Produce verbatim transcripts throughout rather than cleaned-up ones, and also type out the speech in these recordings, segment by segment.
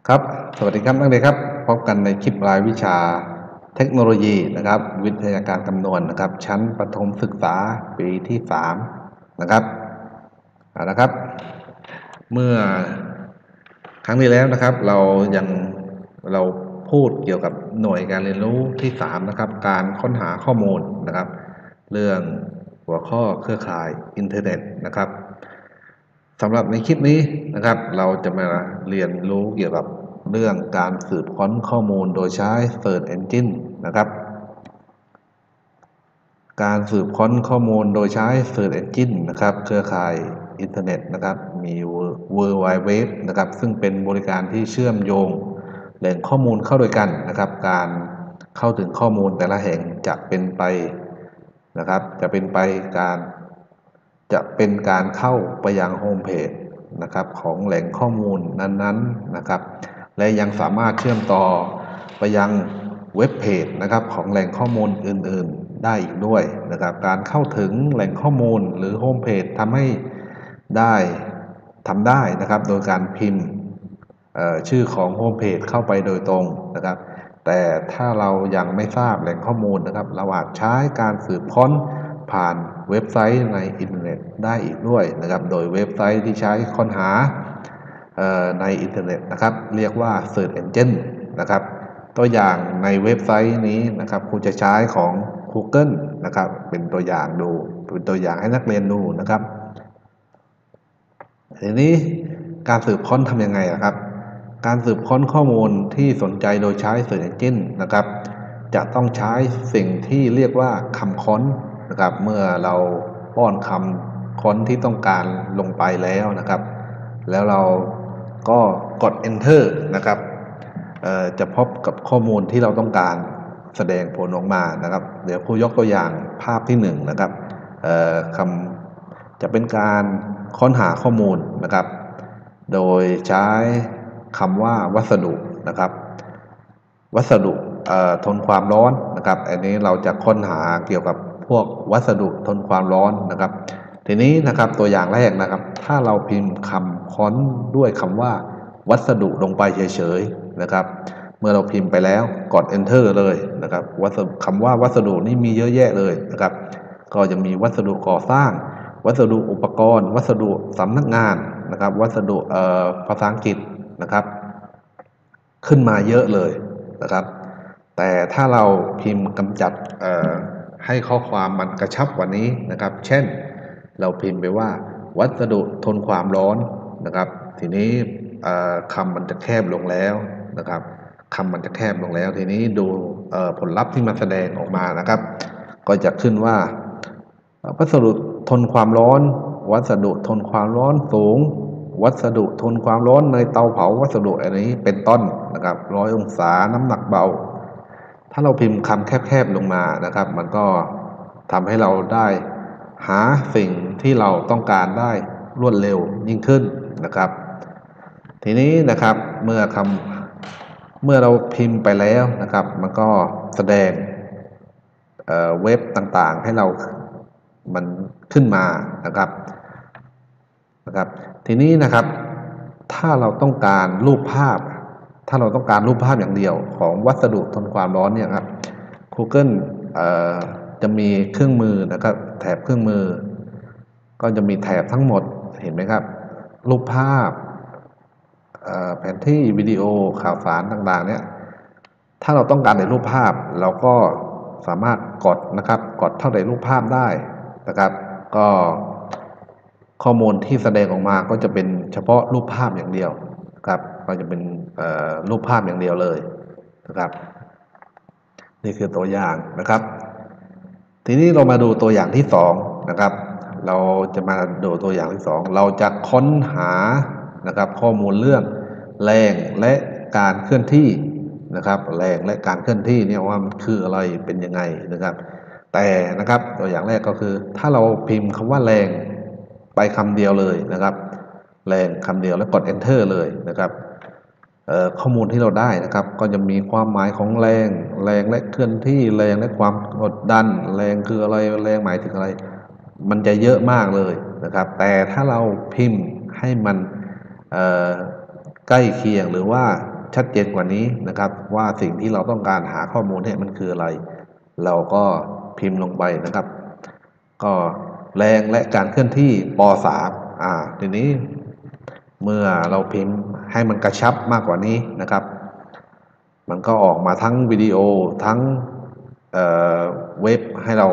ครับสวัสดีครับนักเรียนครับพบกันในคลิปรายวิชาเทคโนโลยีนะครับวิทยาการคำนวณนะครับชั้นประถมศึกษาปีที่สามนะครับเอาละครับเมื่อครั้งที่แล้วนะครับเรายังเราพูดเกี่ยวกับหน่วยการเรียนรู้ที่สามนะครับการค้นหาข้อมูลนะครับเรื่องหัวข้อเครือข่ายอินเทอร์เน็ตนะครับสำหรับในคลิปนี้นะครับเราจะมาเรียนรู้เกี่ยวกับเรื่องการสืบค้นข้อมูลโดยใช้ Search Engine นะครับการสืบค้นข้อมูลโดยใช้ Search Engine นะครับเครือข่ายอินเทอร์เน็ตนะครับมี World Wide Web นะครับซึ่งเป็นบริการที่เชื่อมโยงแหล่งข้อมูลเข้าด้วยกันนะครับการเข้าถึงข้อมูลแต่ละแห่งจะเป็นไปนะครับจะเป็นไปการจะเป็นการเข้าไปยังโฮมเพจนะครับของแหล่งข้อมูลนั้นๆนะครับและยังสามารถเชื่อมต่อไปยังเว็บเพจนะครับของแหล่งข้อมูลอื่นๆได้อีกด้วยนะครับการเข้าถึงแหล่งข้อมูลหรือโฮมเพจทำให้ได้ทำได้นะครับโดยการพิมพ์ชื่อของโฮมเพจเข้าไปโดยตรงนะครับแต่ถ้าเรายังไม่ทราบแหล่งข้อมูลนะครับเราอาจใช้การสืบค้นผ่านเว็บไซต์ในอินเทอร์เน็ตได้อีกด้วยนะครับโดยเว็บไซต์ที่ใช้ค้นหาในอินเทอร์เน็ตนะครับเรียกว่า Search Engine นะครับตัวอย่างในเว็บไซต์นี้นะครับครูจะใช้ของ Google นะครับเป็นตัวอย่างดูเป็นตัวอย่างให้นักเรียนดูนะครับทีนี้การสืบค้นทำยังไงครับการสืบค้นข้อมูลที่สนใจโดยใช้ Search Engine นะครับจะต้องใช้สิ่งที่เรียกว่าคำค้นนะครับเมื่อเราป้อนคำค้นที่ต้องการลงไปแล้วนะครับแล้วเราก็กด enter นะครับจะพบกับข้อมูลที่เราต้องการแสดงผลออกมานะครับเดี๋ยวครูยกตัวอย่างภาพที่หนึ่งนะครับคำจะเป็นการค้นหาข้อมูลนะครับโดยใช้คำว่าวัสดุนะครับวัสดุทนความร้อนนะครับอันนี้เราจะค้นหาเกี่ยวกับพวกวัสดุทนความร้อนนะครับทีนี้นะครับตัวอย่างแรกนะครับถ้าเราพิมพ์คำค้นด้วยคำว่าวัสดุลงไปเฉยๆนะครับเมื่อเราพิมพ์ไปแล้วกด enter เลยนะครับวัสดุคำว่าวัสดุนี่มีเยอะแยะเลยนะครับก็จะมีวัสดุก่อสร้างวัสดุอุปกรณ์วัสดุสำนักงานนะครับวัสดุภาษาอังกฤษนะครับขึ้นมาเยอะเลยนะครับแต่ถ้าเราพิมพ์กำจัดให้ข้อความมันกระชับกว่านี้นะครับเช่นเราพิมพ์ไปว่าวัสดุทนความร้อนนะครับทีนี้คำมันจะแคบลงแล้วนะครับคำมันจะแคบลงแล้วทีนี้ดูผลลัพธ์ที่มันแสดงออกมานะครับก็จะขึ้นว่าวัสดุทนความร้อนวัสดุทนความร้อนสูงวัสดุทนความร้อนในเตาเผาวัสดุอันนี้เป็นต้นนะครับร้อยองศาน้ำหนักเบาถ้าเราพิมพ์คำแคบๆลงมานะครับมันก็ทำให้เราได้หาสิ่งที่เราต้องการได้รวดเร็วยิ่งขึ้นนะครับทีนี้นะครับเมื่อคำเมื่อเราพิมพ์ไปแล้วนะครับมันก็แสดง เ, เว็บต่างๆให้เรามันขึ้นมานะครับนะครับทีนี้นะครับถ้าเราต้องการรูปภาพถ้าเราต้องการรูปภาพอย่างเดียวของวัสดุทนความร้อนเนี่ยครับ Google จะมีเครื่องมือนะครับแถบเครื่องมือก็จะมีแถบทั้งหมดเห็นไหมครับรูปภาพแผนที่วิดีโอข่าวสารต่างๆเนี่ยถ้าเราต้องการในรูปภาพเราก็สามารถกดนะครับกดเท่าใดรูปภาพได้นะครับก็ข้อมูลที่แสดงออกมาก็จะเป็นเฉพาะรูปภาพอย่างเดียวครับก็จะเป็นรูปภาพอย่างเดียวเลยนะครับนี่คือตัวอย่างนะครับทีนี้เรามาดูตัวอย่างที่สองนะครับเราจะมาดูตัวอย่างที่สองเราจะค้นหานะครับข้อมูลเรื่องแรงและการเคลื่อนที่นะครับแรงและการเคลื่อนที่เนี่ยว่ามันคืออะไรเป็นยังไงนะครับแต่นะครับตัวอย่างแรกก็คือถ้าเราพิมพ์คำว่าแรงไปคำเดียวเลยนะครับแรงคำเดียวแล้วกด enter เลยนะครับข้อมูลที่เราได้นะครับก็จะมีความหมายของแรงแรงและเคลื่อนที่แรงและความกดดันแรงคืออะไรแรงหมายถึงอะไรมันจะเยอะมากเลยนะครับแต่ถ้าเราพิมพ์ให้มันใกล้เคียงหรือว่าชัดเจนกว่านี้นะครับว่าสิ่งที่เราต้องการหาข้อมูลเนี่ยมันคืออะไรเราก็พิมพ์ลงไปนะครับก็แรงและการเคลื่อนที่ป สาม อ่าทีนี้เมื่อเราพิมพ์ให้มันกระชับมากกว่านี้นะครับมันก็ออกมาทั้งวิดีโอทั้งเอ่อเว็บให้เรา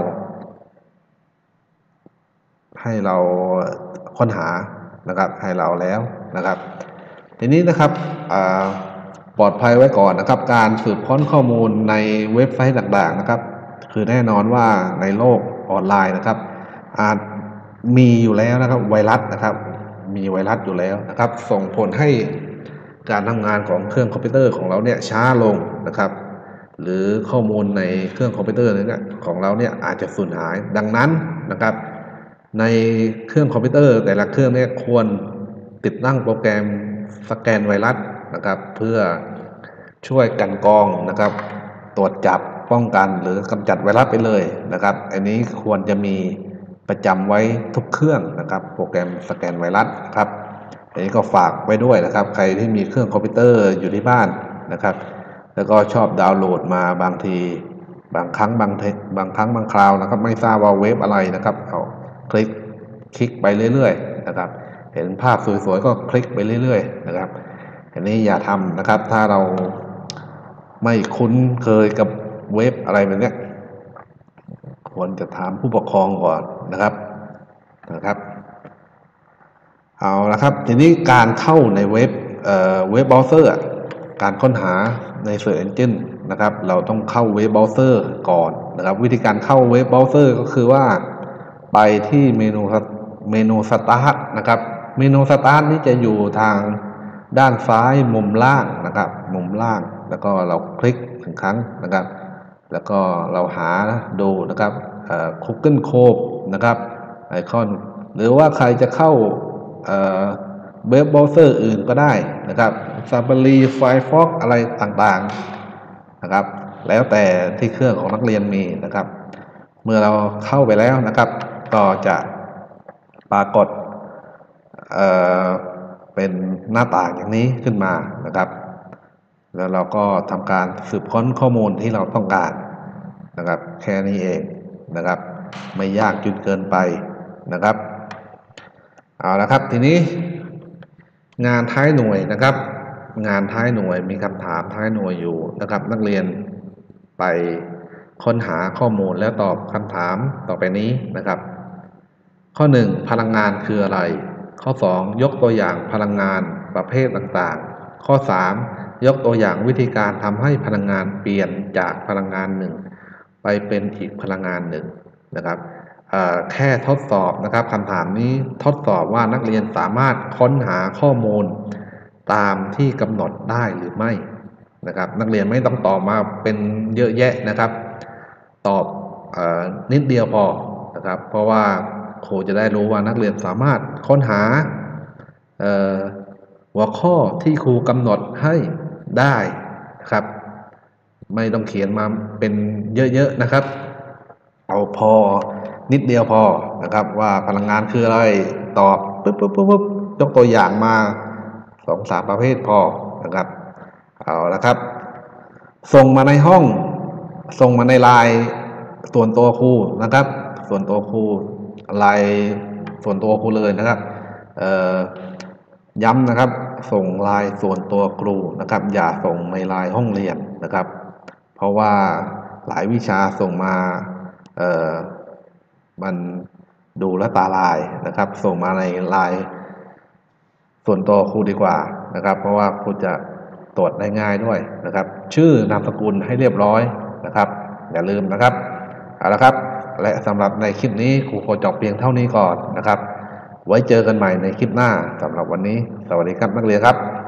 ให้เราค้นหานะครับให้เราแล้วนะครับทีนี้นะครับปลอดภัยไว้ก่อนนะครับการสืบค้นข้อมูลในเว็บไซต์ต่างๆนะครับคือแน่นอนว่าในโลกออนไลน์นะครับอาจมีอยู่แล้วนะครับไวรัสนะครับมีไวรัสอยู่แล้วนะครับส่งผลให้การทำงานของเครื่องคอมพิวเตอร์ของเราเนี่ยช้าลงนะครับหรือข้อมูลในเครื่องคอมพิวเตอร์เนี่ยของเราเนี่ยอาจจะสูญหายดังนั้นนะครับในเครื่องคอมพิวเตอร์แต่ละเครื่องเนี่ยควรติดตั้งโปรแกรมสแกนไวรัสนะครับเพื่อช่วยกันกรองนะครับตรวจจับป้องกันหรือกำจัดไวรัสไปเลยนะครับอันนี้ควรจะมีประจำไว้ทุกเครื่องนะครับโปรแกรมสแกนไวรัสครับอันนี้ก็ฝากไว้ด้วยนะครับใครที่มีเครื่องคอมพิวเตอร์อยู่ที่บ้านนะครับแล้วก็ชอบดาวน์โหลดมาบางทีบางครั้งบางเทบางครั้งบางคราวนะครับไม่ทราบว่าเว็บอะไรนะครับเอาคลิกคลิกไปเรื่อยๆนะครับเห็นภาพสวยๆก็คลิกไปเรื่อยๆนะครับอันนี้อย่าทำนะครับถ้าเราไม่คุ้นเคยกับเว็บอะไรแบบนี้ควรจะถามผู้ปกครองก่อนนะครับนะครับเอาละครับทีนี้การเข้าในเว็บเอ่อเว็บเบราว์เซอร์การค้นหาใน Search Engine นะครับเราต้องเข้าเว็บเบราว์เซอร์ก่อนนะครับวิธีการเข้าเว็บเบราว์เซอร์ก็คือว่าไปที่เมนูเมนูสตาร์ทนะครับเมนูสตาร์ทนี้จะอยู่ทางด้านซ้ายมุมล่างนะครับมุมล่างแล้วก็เราคลิกหนึ่งครั้งนะครับแล้วก็เราหาดูนะครับเอ่อ Google Chrome นะครับไอคอนหรือว่าใครจะเข้าเอ่อเว็บเบราว์เซอร์อื่นก็ได้นะครับ Safari Firefox อะไรต่างๆนะครับแล้วแต่ที่เครื่องของนักเรียนมีนะครับเมื่อเราเข้าไปแล้วนะครับก็จะปรากฏเอ่อเป็นหน้าต่างอย่างนี้ขึ้นมานะครับแล้วเราก็ทำการสืบค้นข้อมูลที่เราต้องการนะครับแค่นี้เองนะครับไม่ยากจนเกินไปนะครับเอาละครับทีนี้งานท้ายหน่วยนะครับงานท้ายหน่วยมีคำถามท้ายหน่วยอยู่นะครับนักเรียนไปค้นหาข้อมูลแล้วตอบคำถามต่อไปนี้นะครับข้อหนึ่งพลังงานคืออะไรข้อสองยกตัวอย่างพลังงานประเภทต่างๆข้อสามยกตัวอย่างวิธีการทำให้พลังงานเปลี่ยนจากพลังงานหนึ่งไปเป็นอีกพลังงานหนึ่งนะครับแค่ทดสอบนะครับคำถามนี้ทดสอบว่านักเรียนสามารถค้นหาข้อมูลตามที่กำหนดได้หรือไม่นะครับนักเรียนไม่ต้องตอบมาเป็นเยอะแยะนะครับตอบเอ่อนิดเดียวพอนะครับเพราะว่าครูจะได้รู้ว่านักเรียนสามารถค้นหาเอ่อหัวข้อที่ครูกำหนดให้ได้ครับไม่ต้องเขียนมาเป็นเยอะๆนะครับเอาพอนิดเดียวพอนะครับว่าพลังงานคืออะไรตอบปุ๊บปุ๊บปุ๊บปุ๊บยกตัวอย่างมาสองสามประเภทพอนะครับเอาละครับส่งมาในห้องส่งมาในไลน์ส่วนตัวครูนะครับส่วนตัวครูไลน์ส่วนตัวครูเลยนะครับย้ำนะครับส่งไลน์ส่วนตัวครูนะครับอย่าส่งในไลน์ห้องเรียนนะครับเพราะว่าหลายวิชาส่งมาเอ่อมันดูแลตาลายนะครับส่งมาในไลน์ส่วนตัวครูดีกว่านะครับเพราะว่าครูจะตรวจได้ง่ายด้วยนะครับชื่อนามสกุลให้เรียบร้อยนะครับอย่าลืมนะครับเอาละครับและสำหรับในคลิปนี้ครูขอจบเพียงเท่านี้ก่อนนะครับไว้เจอกันใหม่ในคลิปหน้าสำหรับวันนี้สวัสดีครับนักเรียนครับ